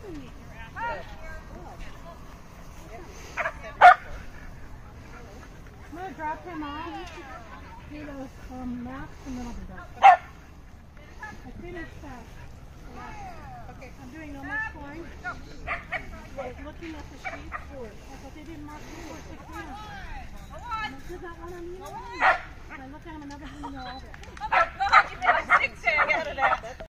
I'm going to drop him off, do those maps, and then I'll be back. I finished that. Okay. I'm doing no more scoring. I was looking at the sheets. I thought they didn't mark me for 6 minutes. And I did that one on the other one. I looked at him and everything, Oh my God, you made a 6 tag out of that.